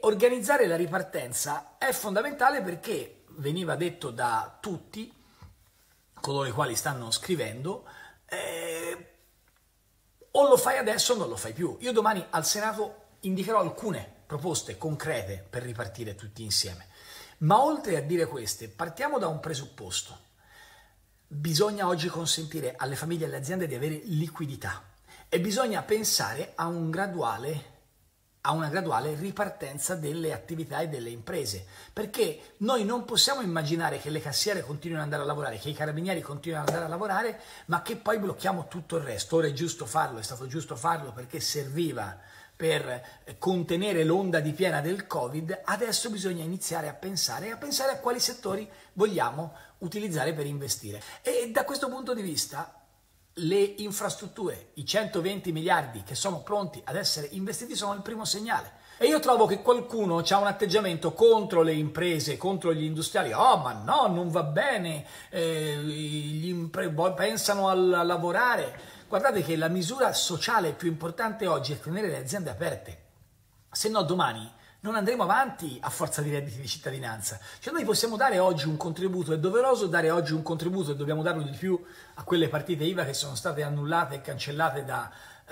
organizzare la ripartenza è fondamentale perché veniva detto da tutti coloro i quali stanno scrivendo, o lo fai adesso o non lo fai più. Io domani al Senato indicherò alcune proposte concrete per ripartire tutti insieme. Ma oltre a dire queste, partiamo da un presupposto. Bisogna oggi consentire alle famiglie e alle aziende di avere liquidità e bisogna pensare a una graduale ripartenza delle attività e delle imprese, perché noi non possiamo immaginare che le cassiere continuino ad andare a lavorare, che i carabinieri continuino ad andare a lavorare, ma che poi blocchiamo tutto il resto. Ora è giusto farlo, è stato giusto farlo perché serviva per contenere l'onda di piena del Covid. Adesso bisogna iniziare a pensare a quali settori vogliamo utilizzare per investire. E da questo punto di vista le infrastrutture, i 120 miliardi che sono pronti ad essere investiti sono il primo segnale. E io trovo che qualcuno ha un atteggiamento contro le imprese, contro gli industriali. Oh, ma no, non va bene, pensano a lavorare. Guardate che la misura sociale più importante oggi è tenere le aziende aperte, se no domani non andremo avanti a forza di redditi di cittadinanza. Cioè noi possiamo dare oggi un contributo, è doveroso dare oggi un contributo e dobbiamo darlo di più a quelle partite IVA che sono state annullate e cancellate da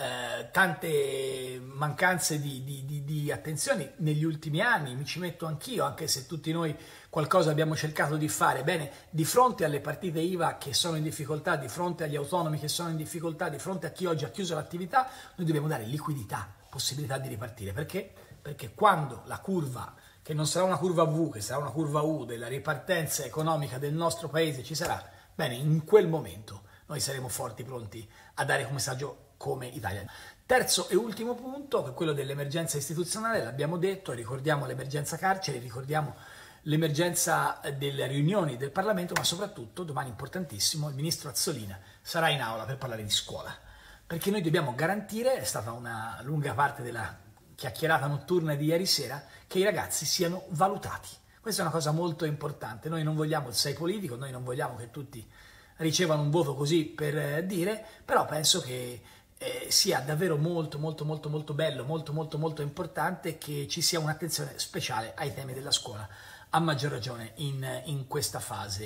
tante mancanze di attenzione negli ultimi anni. Mi ci metto anch'io, anche se tutti noi qualcosa abbiamo cercato di fare. Bene, di fronte alle partite IVA che sono in difficoltà, di fronte agli autonomi che sono in difficoltà, di fronte a chi oggi ha chiuso l'attività, noi dobbiamo dare liquidità, possibilità di ripartire. Perché? Perché quando la curva, che non sarà una curva V, che sarà una curva U della ripartenza economica del nostro paese ci sarà, bene, in quel momento noi saremo forti, pronti a dare un messaggio come Italia. Terzo e ultimo punto, che è quello dell'emergenza istituzionale, l'abbiamo detto, ricordiamo l'emergenza carceri, ricordiamo l'emergenza delle riunioni del Parlamento, ma soprattutto, domani importantissimo, il ministro Azzolina sarà in aula per parlare di scuola, perché noi dobbiamo garantire, è stata una lunga parte della chiacchierata notturna di ieri sera, che i ragazzi siano valutati. Questa è una cosa molto importante. Noi non vogliamo il 6 politico, noi non vogliamo che tutti ricevano un voto così per dire, però penso che sia davvero molto bello, molto importante che ci sia un'attenzione speciale ai temi della scuola, a maggior ragione in questa fase.